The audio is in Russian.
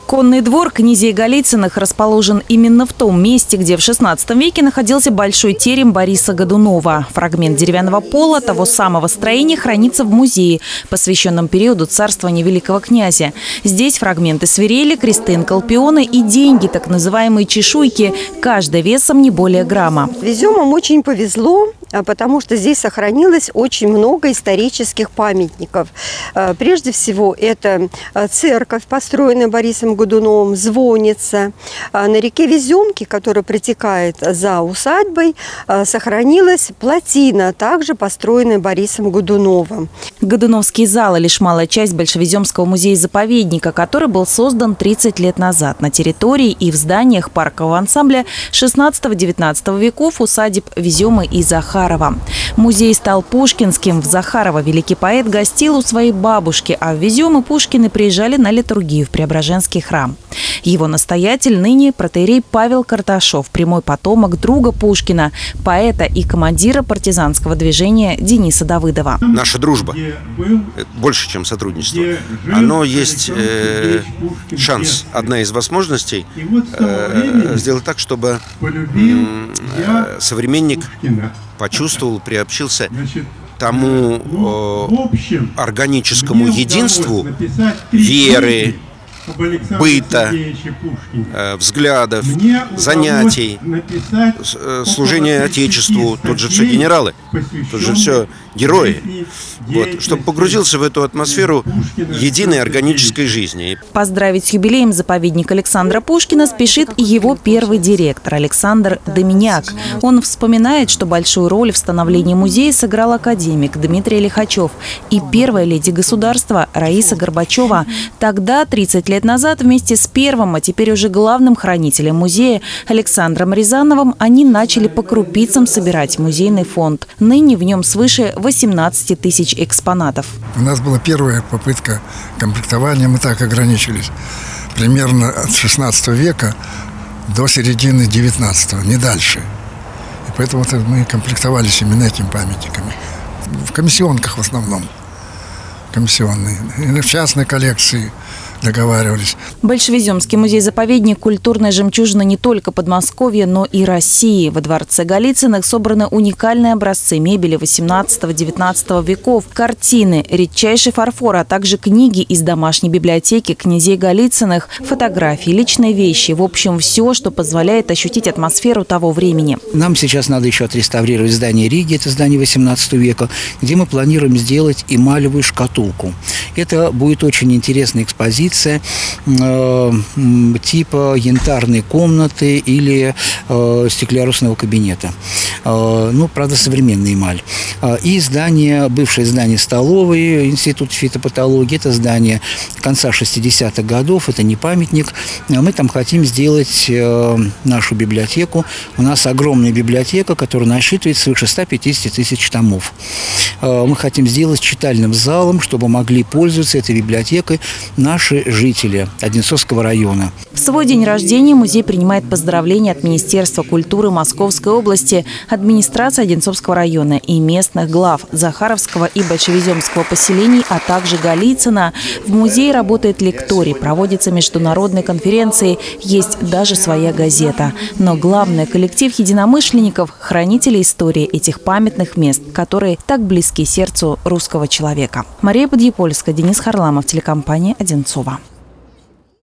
Конный двор князей Голицыных расположен именно в том месте, где в XVI веке находился большой терем Бориса Годунова. Фрагмент деревянного пола того самого строения хранится в музее, посвященном периоду царствования великого князя. Здесь фрагменты свирели, кресты инкалпиона и деньги, так называемые чешуйки, каждая весом не более грамма. Веземам очень повезло, потому что здесь сохранилось очень много исторических памятников. Прежде всего, это церковь, построенная Борисом Годуновым, звонница. На реке Веземки, которая протекает за усадьбой, сохранилась плотина, также построенная Борисом Годуновым. Годуновский зал – лишь малая часть Большевеземского музея-заповедника, который был создан 30 лет назад на территории и в зданиях паркового ансамбля XVI-XIX веков усадеб Веземы и Захарова. Музей стал пушкинским. В Захарова великий поэт гостил у своей бабушки, а в Веземы Пушкины приезжали на литургию в Преображенский храм. Его настоятель ныне протоиерей Павел Карташов, прямой потомок друга Пушкина, поэта и командира партизанского движения Дениса Давыдова. Наша дружба больше, чем сотрудничество. Оно есть шанс, одна из возможностей сделать так, чтобы современник почувствовал, приобщился тому органическому единству веры, быта, взглядов, занятий, служения Отечеству. Тут же все генералы, тут же все герои. Вот, чтобы погрузился в эту атмосферу единой органической жизни. Поздравить с юбилеем заповедник Александра Пушкина спешит и его первый директор Александр Доминяк. Он вспоминает, что большую роль в становлении музея сыграл академик Дмитрий Лихачев и первая леди государства Раиса Горбачева. Тогда, 30 лет назад, вместе с первым, а теперь уже главным хранителем музея Александром Рязановым, они начали по крупицам собирать музейный фонд. Ныне в нем свыше 18 тысяч экспонатов. У нас была первая попытка комплектования, мы так ограничились. Примерно от XVI века до середины XIX, не дальше. И поэтому мы комплектовались именно этими памятниками. В комиссионках в основном. Комиссионные. И в частной коллекции договаривались. Большевеземский музей-заповедник – культурная жемчужина не только Подмосковья, но и России. Во дворце Голицыных собраны уникальные образцы мебели XVIII-XIX веков, картины, редчайший фарфор, а также книги из домашней библиотеки князей Голицыных, фотографии, личные вещи. В общем, все, что позволяет ощутить атмосферу того времени. Нам сейчас надо еще отреставрировать здание Риги, это здание XVIII века, где мы планируем сделать эмалевую шкатулку. Это будет очень интересная экспозиция типа янтарной комнаты или стеклярусного кабинета. Ну, правда, современная эмаль. И здание, бывшее здание столовой, Институт фитопатологии, это здание конца 60-х годов, это не памятник. Мы там хотим сделать нашу библиотеку. У нас огромная библиотека, которая насчитывает свыше 150 тысяч томов. Мы хотим сделать читальным залом, чтобы могли пользоваться этой библиотекой наши жители Одинцовского района. В свой день рождения музей принимает поздравления от Министерства культуры Московской области, администрации Одинцовского района и местных глав Захаровского и Большевеземского поселений, а также Голицына. В музее работает лекторий, проводятся международные конференции, есть даже своя газета. Но главное – коллектив единомышленников, хранителей истории этих памятных мест, которые так близки сердцу русского человека. Мария Подъепольская, Денис Харламов, телекомпания «Одинцова».